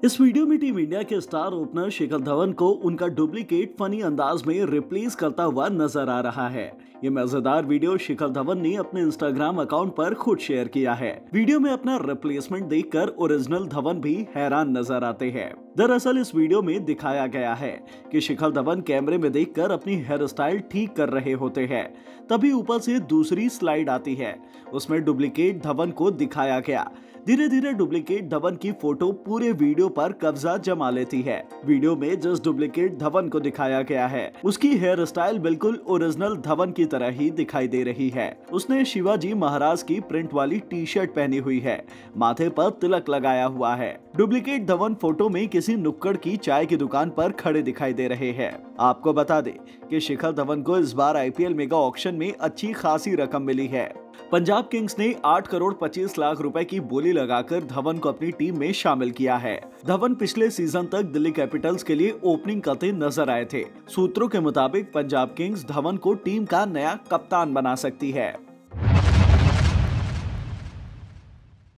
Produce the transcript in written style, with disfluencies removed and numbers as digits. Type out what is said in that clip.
इस वीडियो में team India के स्टार ओपनर शिखर धवन को उनका डुप्लीकेट फनी अंदाज में रिप्लेस करता हुआ नजर आ रहा है। ये मजेदार वीडियो शिखर धवन ने अपने इंस्टाग्राम अकाउंट पर खुद शेयर किया है। वीडियो में अपना रिप्लेसमेंट देखकर ओरिजिनल धवन भी हैरान नजर आते हैं। दरअसल इस वीडियो में दिखाया गया है कि शिखर धवन कैमरे में देखकर अपनी हेयर स्टाइल ठीक कर रहे होते हैं, तभी ऊपर से दूसरी स्लाइड आती है। उसमें डुप्लीकेट धवन को दिखाया गया। धीरे धीरे डुप्लीकेट धवन की फोटो पूरे वीडियो पर कब्जा जमा लेती है। वीडियो में जिस डुप्लीकेट धवन को दिखाया गया है उसकी हेयर स्टाइल बिल्कुल ओरिजिनल धवन की तरह ही दिखाई दे रही है। उसने शिवाजी महाराज की प्रिंट वाली टी शर्ट पहनी हुई है, माथे पर तिलक लगाया हुआ है। डुप्लीकेट धवन फोटो में किसी नुक्कड़ की चाय की दुकान पर खड़े दिखाई दे रहे हैं। आपको बता दें कि शिखर धवन को इस बार आईपीएल मेगा ऑक्शन में अच्छी खासी रकम मिली है। पंजाब किंग्स ने 8 करोड़ 25 लाख रुपए की बोली लगाकर धवन को अपनी टीम में शामिल किया है। धवन पिछले सीजन तक दिल्ली कैपिटल्स के लिए ओपनिंग करते नजर आए थे। सूत्रों के मुताबिक पंजाब किंग्स धवन को टीम का नया कप्तान बना सकती है।